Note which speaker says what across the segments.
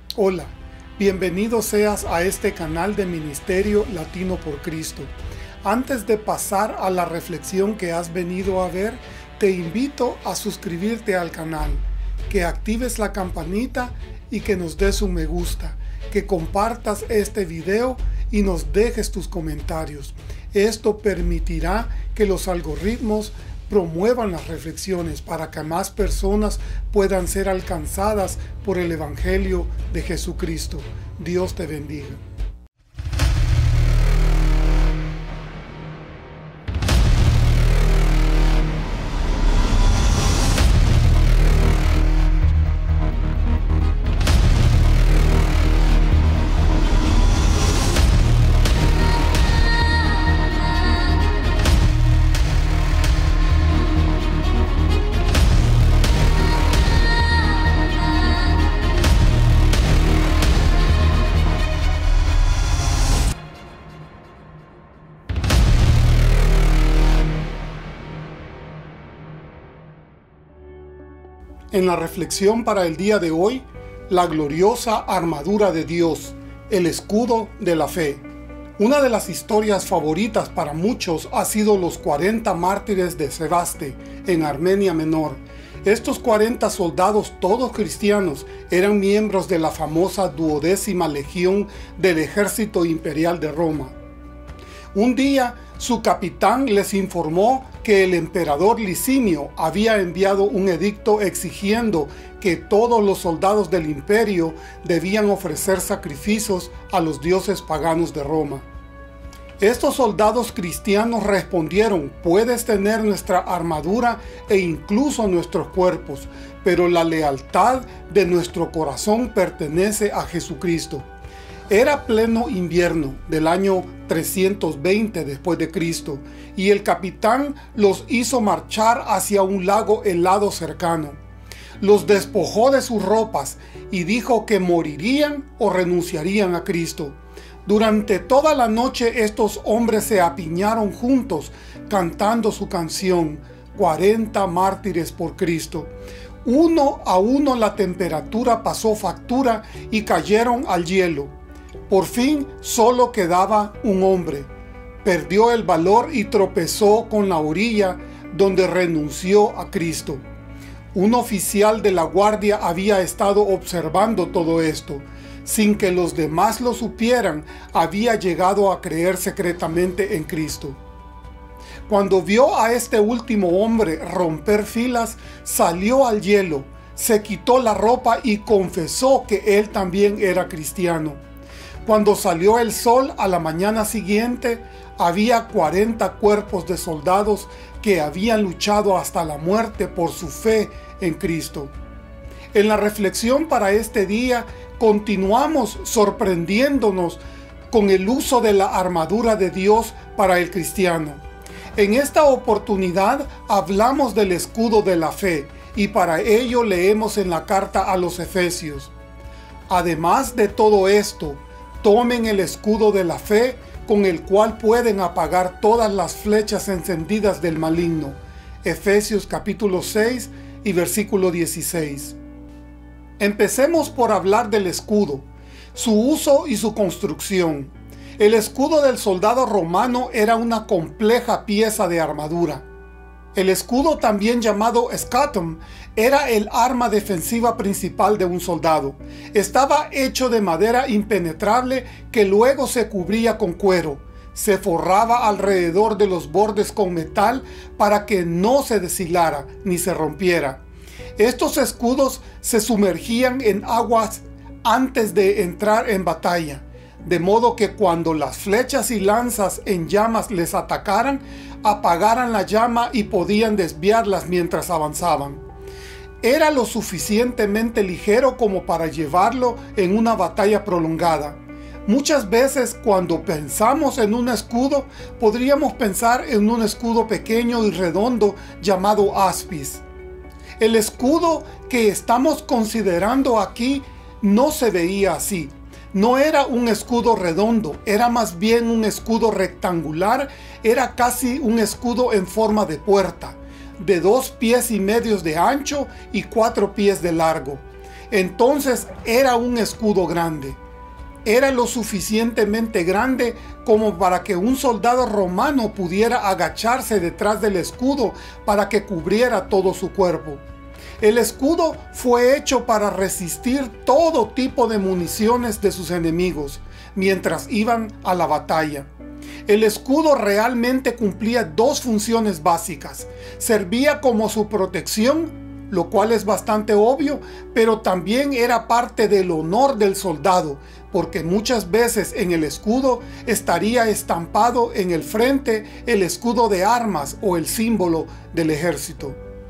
Speaker 1: Hola, bienvenido seas a este canal de Ministerio Latino por Cristo. Antes de pasar a la reflexión que has venido a ver, te invito a suscribirte al canal, que actives la campanita y que nos des un me gusta, que compartas este video y nos dejes tus comentarios. Esto permitirá que los algoritmos promuevan las reflexiones para que más personas puedan ser alcanzadas por el Evangelio de Jesucristo. Dios te bendiga. En la reflexión para el día de hoy, la gloriosa armadura de Dios, el escudo de la fe. Una de las historias favoritas para muchos ha sido los 40 mártires de Sebaste, en Armenia Menor. Estos 40 soldados, todos cristianos, eran miembros de la famosa 12ª Legión del Ejército Imperial de Roma. Un día, su capitán les informó que el emperador Licinio había enviado un edicto exigiendo que todos los soldados del imperio debían ofrecer sacrificios a los dioses paganos de Roma. Estos soldados cristianos respondieron: puedes tener nuestra armadura e incluso nuestros cuerpos, pero la lealtad de nuestro corazón pertenece a Jesucristo. Era pleno invierno del año 320 después de Cristo, y el capitán los hizo marchar hacia un lago helado cercano. Los despojó de sus ropas y dijo que morirían o renunciarían a Cristo. Durante toda la noche estos hombres se apiñaron juntos, cantando su canción, 40 mártires por Cristo. Uno a uno la temperatura pasó factura y cayeron al hielo. Por fin solo quedaba un hombre. Perdió el valor y tropezó con la orilla, donde renunció a Cristo. Un oficial de la guardia había estado observando todo esto. Sin que los demás lo supieran, había llegado a creer secretamente en Cristo. Cuando vio a este último hombre romper filas, salió al hielo, se quitó la ropa y confesó que él también era cristiano. Cuando salió el sol a la mañana siguiente, había 40 cuerpos de soldados que habían luchado hasta la muerte por su fe en Cristo. En la reflexión para este día, continuamos sorprendiéndonos con el uso de la armadura de Dios para el cristiano. En esta oportunidad hablamos del escudo de la fe, y para ello leemos en la carta a los Efesios: además de todo esto, tomen el escudo de la fe, con el cual pueden apagar todas las flechas encendidas del maligno. Efesios capítulo 6 y versículo 16. Empecemos por hablar del escudo, su uso y su construcción. El escudo del soldado romano era una compleja pieza de armadura. El escudo, también llamado scatum, era el arma defensiva principal de un soldado. Estaba hecho de madera impenetrable que luego se cubría con cuero. Se forraba alrededor de los bordes con metal para que no se deshilara ni se rompiera. Estos escudos se sumergían en aguas antes de entrar en batalla, de modo que cuando las flechas y lanzas en llamas les atacaran, apagaran la llama y podían desviarlas mientras avanzaban. Era lo suficientemente ligero como para llevarlo en una batalla prolongada. Muchas veces cuando pensamos en un escudo, podríamos pensar en un escudo pequeño y redondo llamado aspis. El escudo que estamos considerando aquí no se veía así. No era un escudo redondo, era más bien un escudo rectangular, era casi un escudo en forma de puerta, de 2,5 pies de ancho y 4 pies de largo. Entonces era un escudo grande. Era lo suficientemente grande como para que un soldado romano pudiera agacharse detrás del escudo para que cubriera todo su cuerpo. El escudo fue hecho para resistir todo tipo de municiones de sus enemigos mientras iban a la batalla. El escudo realmente cumplía dos funciones básicas. Servía como su protección, lo cual es bastante obvio, pero también era parte del honor del soldado, porque muchas veces en el escudo estaría estampado en el frente el escudo de armas o el símbolo del ejército.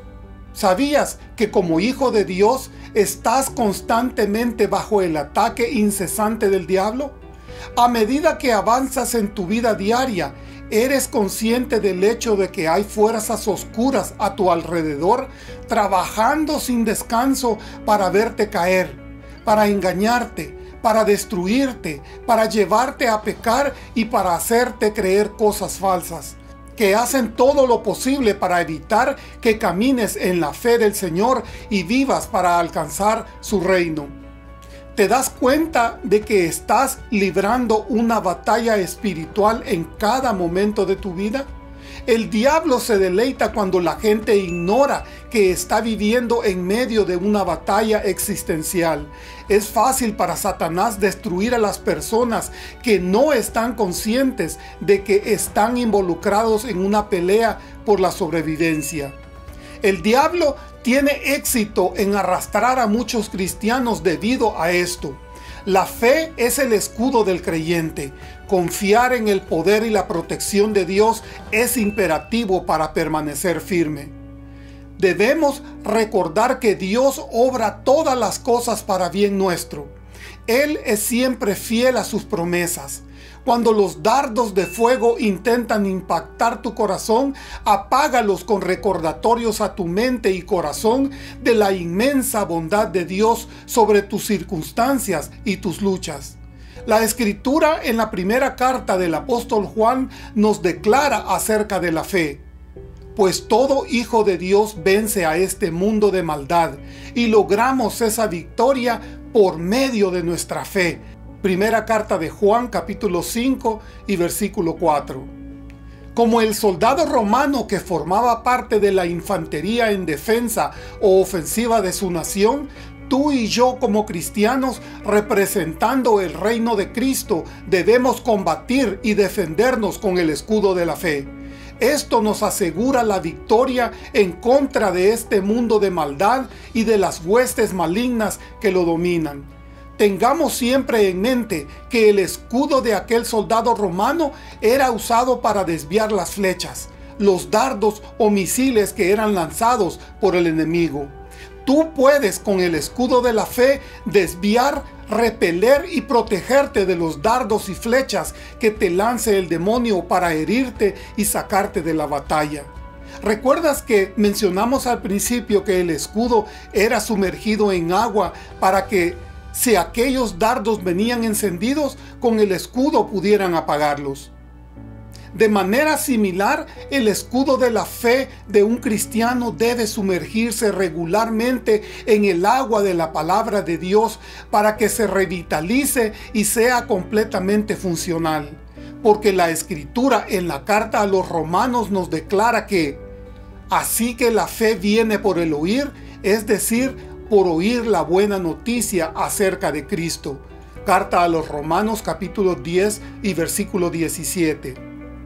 Speaker 1: ¿Sabías que como hijo de Dios estás constantemente bajo el ataque incesante del diablo? A medida que avanzas en tu vida diaria, ¿eres consciente del hecho de que hay fuerzas oscuras a tu alrededor trabajando sin descanso para verte caer, para engañarte, para destruirte, para llevarte a pecar y para hacerte creer cosas falsas, que hacen todo lo posible para evitar que camines en la fe del Señor y vivas para alcanzar su reino? ¿Te das cuenta de que estás librando una batalla espiritual en cada momento de tu vida? El diablo se deleita cuando la gente ignora que está viviendo en medio de una batalla existencial. Es fácil para Satanás destruir a las personas que no están conscientes de que están involucrados en una pelea por la sobrevivencia. El diablo tiene éxito en arrastrar a muchos cristianos debido a esto. La fe es el escudo del creyente. Confiar en el poder y la protección de Dios es imperativo para permanecer firme. Debemos recordar que Dios obra todas las cosas para bien nuestro. Él es siempre fiel a sus promesas. Cuando los dardos de fuego intentan impactar tu corazón, apágalos con recordatorios a tu mente y corazón de la inmensa bondad de Dios sobre tus circunstancias y tus luchas. La Escritura en la primera carta del apóstol Juan nos declara acerca de la fe. Pues todo hijo de Dios vence a este mundo de maldad y logramos esa victoria por medio de nuestra fe. Primera carta de Juan, capítulo 5 y versículo 4. Como el soldado romano que formaba parte de la infantería en defensa o ofensiva de su nación, tú y yo como cristianos, representando el reino de Cristo, debemos combatir y defendernos con el escudo de la fe. Esto nos asegura la victoria en contra de este mundo de maldad y de las huestes malignas que lo dominan. Tengamos siempre en mente que el escudo de aquel soldado romano era usado para desviar las flechas, los dardos o misiles que eran lanzados por el enemigo. Tú puedes con el escudo de la fe desviar, repeler y protegerte de los dardos y flechas que te lance el demonio para herirte y sacarte de la batalla. ¿Recuerdas que mencionamos al principio que el escudo era sumergido en agua para que si aquellos dardos venían encendidos, con el escudo pudieran apagarlos? De manera similar, el escudo de la fe de un cristiano debe sumergirse regularmente en el agua de la palabra de Dios para que se revitalice y sea completamente funcional. Porque la Escritura en la carta a los Romanos nos declara que así que la fe viene por el oír, es decir, por oír la buena noticia acerca de Cristo. Carta a los Romanos capítulo 10 y versículo 17.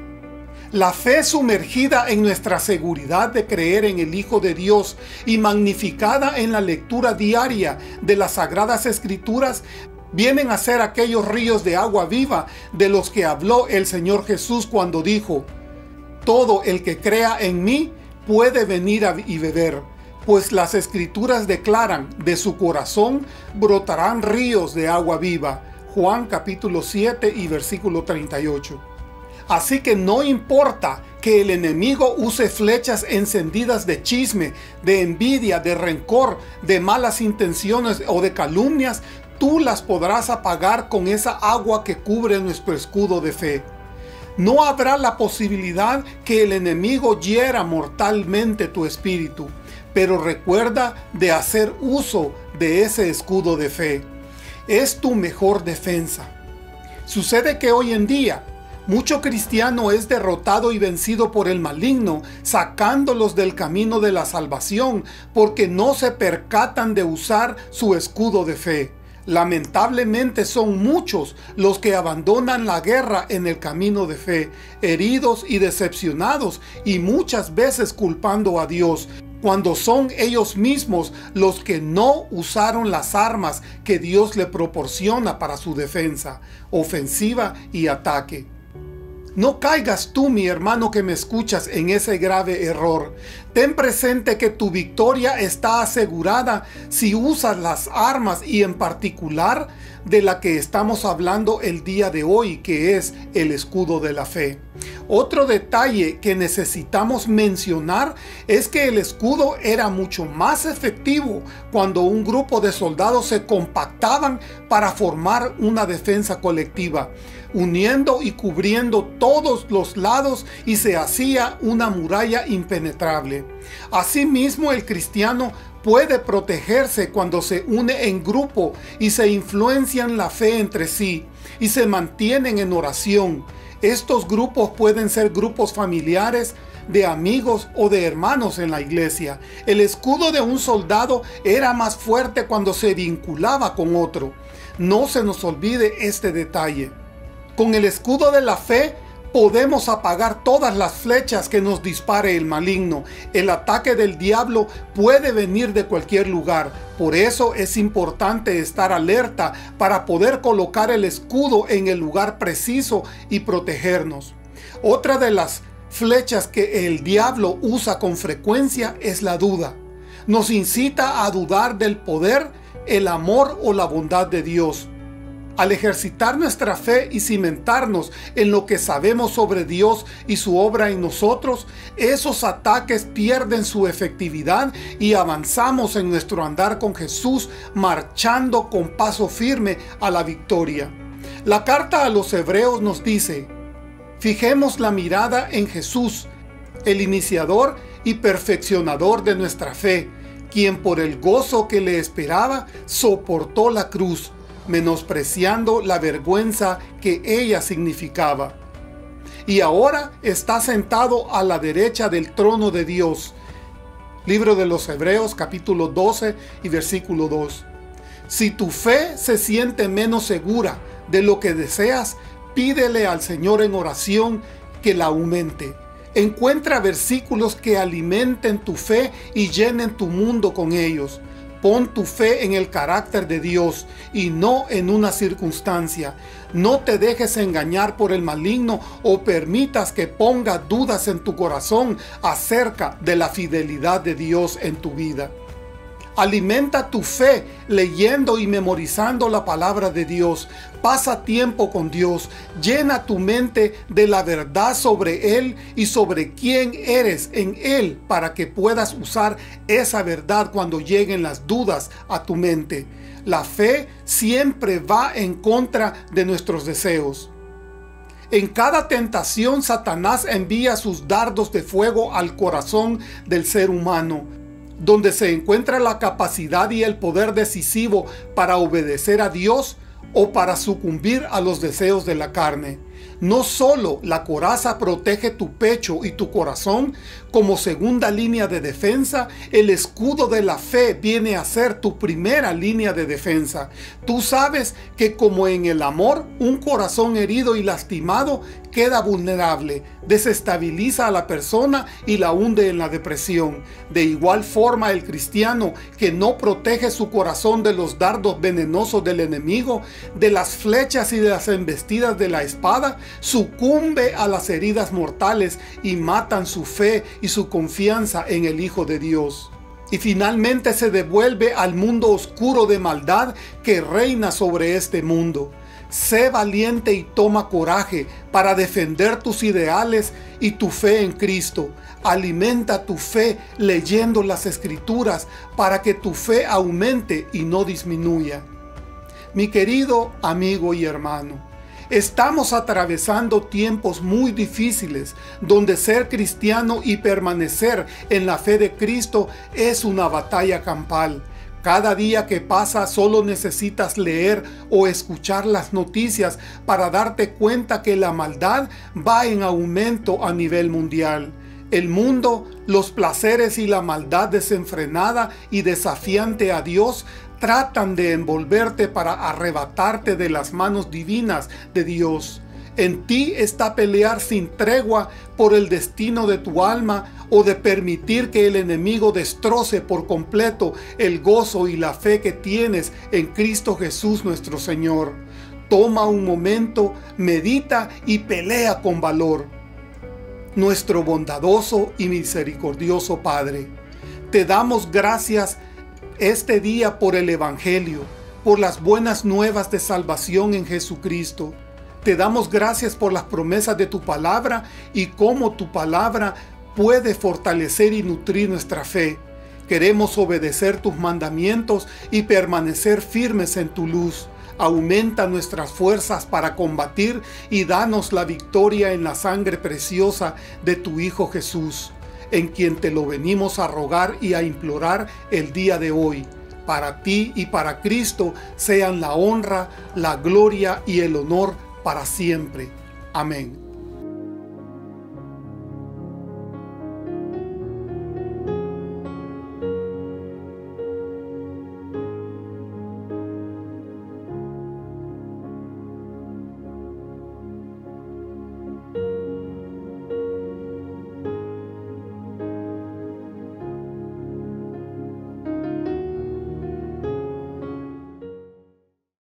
Speaker 1: La fe sumergida en nuestra seguridad de creer en el Hijo de Dios y magnificada en la lectura diaria de las Sagradas Escrituras vienen a ser aquellos ríos de agua viva de los que habló el Señor Jesús cuando dijo: todo el que crea en mí puede venir y beber, pues las Escrituras declaran, de su corazón brotarán ríos de agua viva. Juan capítulo 7 y versículo 38. Así que no importa que el enemigo use flechas encendidas de chisme, de envidia, de rencor, de malas intenciones o de calumnias, tú las podrás apagar con esa agua que cubre nuestro escudo de fe. No habrá la posibilidad que el enemigo hiera mortalmente tu espíritu, pero recuerda de hacer uso de ese escudo de fe. Es tu mejor defensa. Sucede que hoy en día, mucho cristiano es derrotado y vencido por el maligno, sacándolos del camino de la salvación, porque no se percatan de usar su escudo de fe. Lamentablemente son muchos los que abandonan la guerra en el camino de fe, heridos y decepcionados, y muchas veces culpando a Dios, cuando son ellos mismos los que no usaron las armas que Dios le proporciona para su defensa, ofensiva y ataque. No caigas tú, mi hermano que me escuchas, en ese grave error. Ten presente que tu victoria está asegurada si usas las armas, y en particular de la que estamos hablando el día de hoy, que es el escudo de la fe. Otro detalle que necesitamos mencionar es que el escudo era mucho más efectivo cuando un grupo de soldados se compactaban para formar una defensa colectiva, uniendo y cubriendo todos los lados, y se hacía una muralla impenetrable. Asimismo, el cristiano puede protegerse cuando se une en grupo y se influencian la fe entre sí y se mantienen en oración. Estos grupos pueden ser grupos familiares, de amigos o de hermanos en la iglesia. El escudo de un soldado era más fuerte cuando se vinculaba con otro. No se nos olvide este detalle. Con el escudo de la fe podemos apagar todas las flechas que nos dispare el maligno. El ataque del diablo puede venir de cualquier lugar. Por eso es importante estar alerta para poder colocar el escudo en el lugar preciso y protegernos. Otra de las flechas que el diablo usa con frecuencia es la duda. Nos incita a dudar del poder, el amor o la bondad de Dios. Al ejercitar nuestra fe y cimentarnos en lo que sabemos sobre Dios y su obra en nosotros, esos ataques pierden su efectividad y avanzamos en nuestro andar con Jesús, marchando con paso firme a la victoria. La carta a los Hebreos nos dice: fijemos la mirada en Jesús, el iniciador y perfeccionador de nuestra fe, quien por el gozo que le esperaba soportó la cruz, menospreciando la vergüenza que ella significaba. Y ahora está sentado a la derecha del trono de Dios. Libro de los Hebreos, capítulo 12 y versículo 2. Si tu fe se siente menos segura de lo que deseas, pídele al Señor en oración que la aumente. Encuentra versículos que alimenten tu fe y llenen tu mundo con ellos. Pon tu fe en el carácter de Dios y no en una circunstancia. No te dejes engañar por el maligno o permitas que ponga dudas en tu corazón acerca de la fidelidad de Dios en tu vida. Alimenta tu fe leyendo y memorizando la palabra de Dios. Pasa tiempo con Dios. Llena tu mente de la verdad sobre Él y sobre quién eres en Él, para que puedas usar esa verdad cuando lleguen las dudas a tu mente. La fe siempre va en contra de nuestros deseos. En cada tentación, Satanás envía sus dardos de fuego al corazón del ser humano, donde se encuentra la capacidad y el poder decisivo para obedecer a Dios o para sucumbir a los deseos de la carne. No solo la coraza protege tu pecho y tu corazón, como segunda línea de defensa, el escudo de la fe viene a ser tu primera línea de defensa. Tú sabes que como en el amor, un corazón herido y lastimado queda vulnerable, desestabiliza a la persona y la hunde en la depresión. De igual forma, el cristiano que no protege su corazón de los dardos venenosos del enemigo, de las flechas y de las embestidas de la espada, sucumbe a las heridas mortales y matan su fe y su confianza en el Hijo de Dios. Y finalmente se devuelve al mundo oscuro de maldad que reina sobre este mundo. Sé valiente y toma coraje para defender tus ideales y tu fe en Cristo. Alimenta tu fe leyendo las Escrituras para que tu fe aumente y no disminuya. Mi querido amigo y hermano, estamos atravesando tiempos muy difíciles donde ser cristiano y permanecer en la fe de Cristo es una batalla campal. Cada día que pasa solo necesitas leer o escuchar las noticias para darte cuenta que la maldad va en aumento a nivel mundial. El mundo, los placeres y la maldad desenfrenada y desafiante a Dios tratan de envolverte para arrebatarte de las manos divinas de Dios. En ti está pelear sin tregua por el destino de tu alma o de permitir que el enemigo destroce por completo el gozo y la fe que tienes en Cristo Jesús nuestro Señor. Toma un momento, medita y pelea con valor. Nuestro bondadoso y misericordioso Padre, te damos gracias este día por el Evangelio, por las buenas nuevas de salvación en Jesucristo. Te damos gracias por las promesas de tu palabra y cómo tu palabra puede fortalecer y nutrir nuestra fe. Queremos obedecer tus mandamientos y permanecer firmes en tu luz. Aumenta nuestras fuerzas para combatir y danos la victoria en la sangre preciosa de tu Hijo Jesús, en quien te lo venimos a rogar y a implorar el día de hoy. Para ti y para Cristo sean la honra, la gloria y el honor para siempre. Amén.